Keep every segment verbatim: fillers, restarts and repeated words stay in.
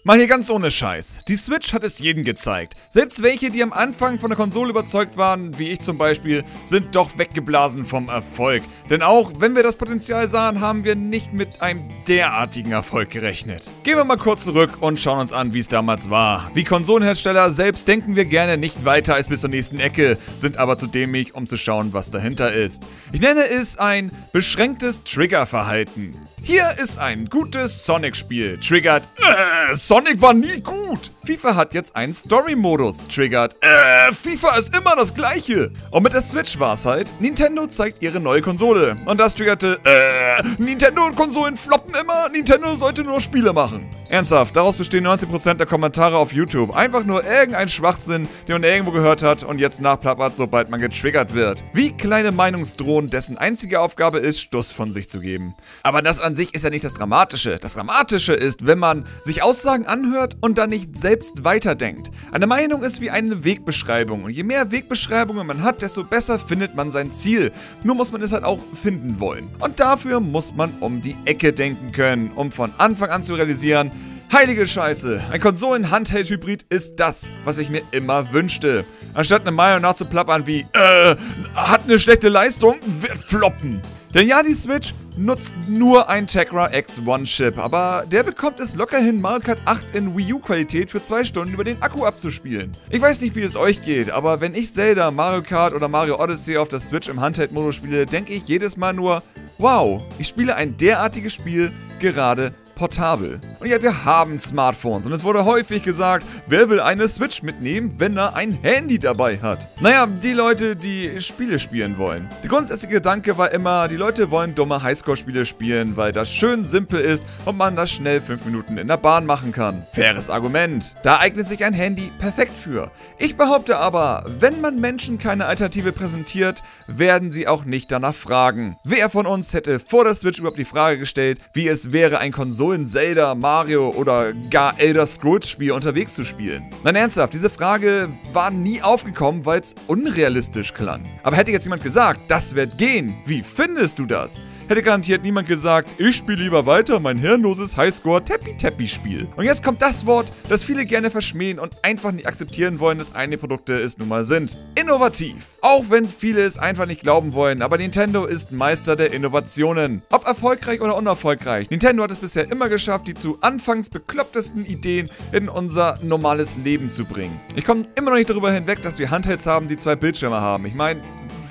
Mal hier ganz ohne Scheiß. Die Switch hat es jedem gezeigt. Selbst welche, die am Anfang von der Konsole überzeugt waren, wie ich zum Beispiel, sind doch weggeblasen vom Erfolg. Denn auch wenn wir das Potenzial sahen, haben wir nicht mit einem derartigen Erfolg gerechnet. Gehen wir mal kurz zurück und schauen uns an, wie es damals war. Wie Konsolenhersteller selbst denken wir gerne nicht weiter als bis zur nächsten Ecke, sind aber zu dämlich, um zu schauen, was dahinter ist. Ich nenne es ein beschränktes Triggerverhalten. Hier ist ein gutes Sonic-Spiel. Triggert, äh, Sonic war nie gut. FIFA hat jetzt einen Story-Modus. Triggert, äh, FIFA ist immer das gleiche. Und mit der Switch war es halt, Nintendo zeigt ihre neue Konsole. Und das triggerte, äh, Nintendo-Konsolen floppen immer, Nintendo sollte nur Spiele machen. Ernsthaft, daraus bestehen neunzig Prozent der Kommentare auf YouTube. Einfach nur irgendein Schwachsinn, den man irgendwo gehört hat und jetzt nachplappert, sobald man getriggert wird. Wie kleine Meinungsdrohnen, dessen einzige Aufgabe ist, Stuss von sich zu geben. Aber das an sich ist ja nicht das Dramatische. Das Dramatische ist, wenn man sich Aussagen anhört und dann nicht selbst weiterdenkt. Eine Meinung ist wie eine Wegbeschreibung und je mehr Wegbeschreibungen man hat, desto besser findet man sein Ziel. Nur muss man es halt auch finden wollen. Und dafür muss man um die Ecke denken können, um von Anfang an zu realisieren, heilige Scheiße, ein Konsolen-Handheld-Hybrid ist das, was ich mir immer wünschte. Anstatt eine Meinung nachzuplappern wie, äh, hat eine schlechte Leistung, wird floppen. Denn ja, die Switch nutzt nur ein Tegra X eins Chip, aber der bekommt es locker hin, Mario Kart acht in Wii U-Qualität für zwei Stunden über den Akku abzuspielen. Ich weiß nicht, wie es euch geht, aber wenn ich Zelda, Mario Kart oder Mario Odyssey auf der Switch im Handheld-Modus spiele, denke ich jedes Mal nur, wow, ich spiele ein derartiges Spiel gerade portabel. Und ja, wir haben Smartphones und es wurde häufig gesagt, wer will eine Switch mitnehmen, wenn er ein Handy dabei hat? Naja, die Leute, die Spiele spielen wollen. Der grundsätzliche Gedanke war immer, die Leute wollen dumme Highscore-Spiele spielen, weil das schön simpel ist und man das schnell fünf Minuten in der Bahn machen kann. Faires Argument. Da eignet sich ein Handy perfekt für. Ich behaupte aber, wenn man Menschen keine Alternative präsentiert, werden sie auch nicht danach fragen. Wer von uns hätte vor der Switch überhaupt die Frage gestellt, wie es wäre, ein Konsolen in Zelda, Mario oder gar Elder Scrolls Spiel unterwegs zu spielen? Nein, ernsthaft, diese Frage war nie aufgekommen, weil es unrealistisch klang. Aber hätte jetzt jemand gesagt, das wird gehen, wie findest du das? Hätte garantiert niemand gesagt, ich spiele lieber weiter mein hirnloses Highscore-Tappy-Tappy-Spiel. Und jetzt kommt das Wort, das viele gerne verschmähen und einfach nicht akzeptieren wollen, dass einige Produkte es nun mal sind. Innovativ. Auch wenn viele es einfach nicht glauben wollen, aber Nintendo ist Meister der Innovationen. Ob erfolgreich oder unerfolgreich, Nintendo hat es bisher immer geschafft, die zu anfangs beklopptesten Ideen in unser normales Leben zu bringen. Ich komme immer noch nicht darüber hinweg, dass wir Handhelds haben, die zwei Bildschirme haben. Ich meine,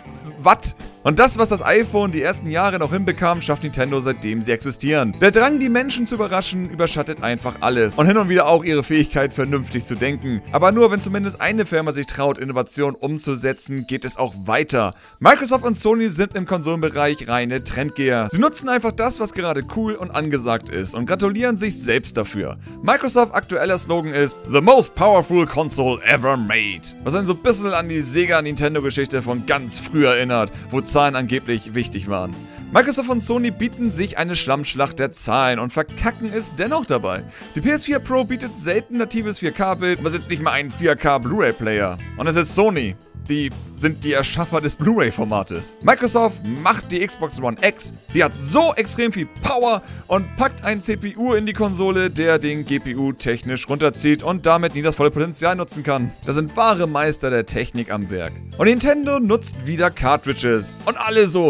was? Und das, was das iPhone die ersten Jahre noch hinbekam, schafft Nintendo, seitdem sie existieren. Der Drang, die Menschen zu überraschen, überschattet einfach alles. Und hin und wieder auch ihre Fähigkeit, vernünftig zu denken. Aber nur, wenn zumindest eine Firma sich traut, Innovation umzusetzen, geht es auch weiter. Microsoft und Sony sind im Konsolenbereich reine Trendgeher. Sie nutzen einfach das, was gerade cool und angesagt ist und gratulieren sich selbst dafür. Microsoft aktueller Slogan ist The most powerful console ever made. Was einen so ein bisschen an die Sega-Nintendo-Geschichte von ganz früh erinnert, wo Zahlen angeblich wichtig waren. Microsoft und Sony bieten sich eine Schlammschlacht der Zahlen und verkacken es dennoch dabei. Die P S vier Pro bietet selten natives vier K-Bild und besitzt nicht mal einen vier K Blu-ray-Player. Und es ist Sony. Die sind die Erschaffer des Blu-ray-Formates. Microsoft macht die Xbox One X, die hat so extrem viel Power und packt einen C P U in die Konsole, der den G P U technisch runterzieht und damit nie das volle Potenzial nutzen kann. Das sind wahre Meister der Technik am Werk. Und Nintendo nutzt wieder Cartridges. Und alle so,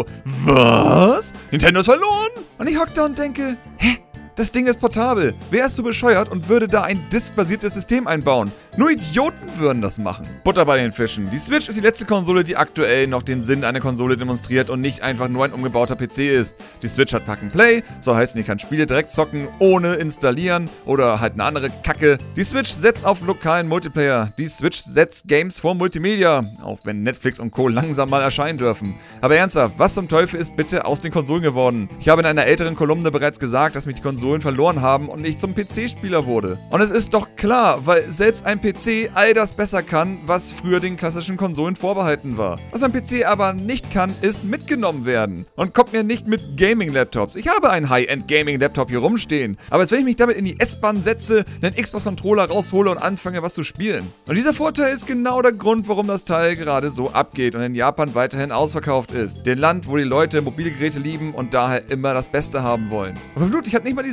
was? Nintendo ist verloren? Und ich hock da und denke, hä? Das Ding ist portabel. Wer ist so bescheuert und würde da ein diskbasiertes System einbauen? Nur Idioten würden das machen. Butter bei den Fischen. Die Switch ist die letzte Konsole, die aktuell noch den Sinn einer Konsole demonstriert und nicht einfach nur ein umgebauter P C ist. Die Switch hat Pack and Play, soll heißen, ich kann Spiele direkt zocken, ohne installieren oder halt eine andere Kacke. Die Switch setzt auf lokalen Multiplayer. Die Switch setzt Games vor Multimedia, auch wenn Netflix und Co. langsam mal erscheinen dürfen. Aber ernsthaft, was zum Teufel ist bitte aus den Konsolen geworden? Ich habe in einer älteren Kolumne bereits gesagt, dass mich die Konsolen verloren haben und ich zum P C-Spieler wurde. Und es ist doch klar, weil selbst ein P C all das besser kann, was früher den klassischen Konsolen vorbehalten war. Was ein P C aber nicht kann, ist mitgenommen werden. Und kommt mir nicht mit Gaming-Laptops. Ich habe einen High-End-Gaming-Laptop hier rumstehen. Aber als wenn ich mich damit in die S-Bahn setze, einen Xbox-Controller raushole und anfange, was zu spielen. Und dieser Vorteil ist genau der Grund, warum das Teil gerade so abgeht und in Japan weiterhin ausverkauft ist. Dem Land, wo die Leute mobile Geräte lieben und daher immer das Beste haben wollen. Und verflucht, ich habe nicht mal die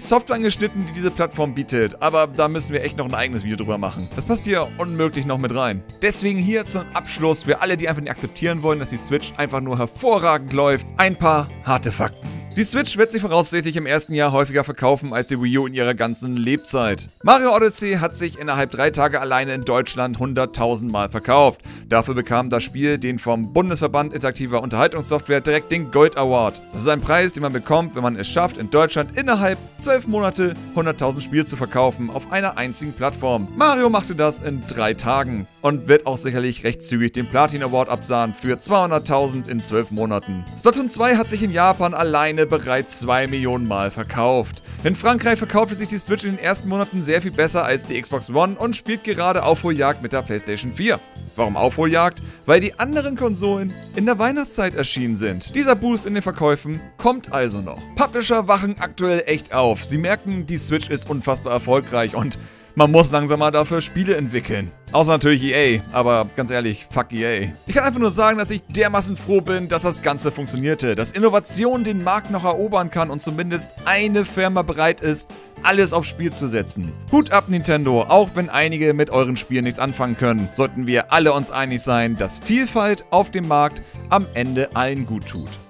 Software angeschnitten, die diese Plattform bietet, aber da müssen wir echt noch ein eigenes Video drüber machen. Das passt hier unmöglich noch mit rein. Deswegen hier zum Abschluss für alle, die einfach nicht akzeptieren wollen, dass die Switch einfach nur hervorragend läuft, ein paar harte Fakten. Die Switch wird sich voraussichtlich im ersten Jahr häufiger verkaufen als die Wii U in ihrer ganzen Lebzeit. Mario Odyssey hat sich innerhalb drei Tage alleine in Deutschland hunderttausend Mal verkauft. Dafür bekam das Spiel den vom Bundesverband interaktiver Unterhaltungssoftware direkt den Gold Award. Das ist ein Preis, den man bekommt, wenn man es schafft, in Deutschland innerhalb zwölf Monate hunderttausend Spiele zu verkaufen auf einer einzigen Plattform. Mario machte das in drei Tagen und wird auch sicherlich recht zügig den Platin Award absahen für zweihunderttausend in zwölf Monaten. Splatoon zwei hat sich in Japan alleine bereits zwei Millionen Mal verkauft. In Frankreich verkaufte sich die Switch in den ersten Monaten sehr viel besser als die Xbox One und spielt gerade Aufholjagd mit der PlayStation vier. Warum Aufholjagd? Weil die anderen Konsolen in der Weihnachtszeit erschienen sind. Dieser Boost in den Verkäufen kommt also noch. Publisher wachen aktuell echt auf. Sie merken, die Switch ist unfassbar erfolgreich und man muss langsam mal dafür Spiele entwickeln. Außer natürlich E A, aber ganz ehrlich, fuck E A. Ich kann einfach nur sagen, dass ich dermaßen froh bin, dass das Ganze funktionierte, dass Innovation den Markt noch erobern kann und zumindest eine Firma bereit ist, alles aufs Spiel zu setzen. Hut ab Nintendo, auch wenn einige mit euren Spielen nichts anfangen können, sollten wir alle uns einig sein, dass Vielfalt auf dem Markt am Ende allen gut tut.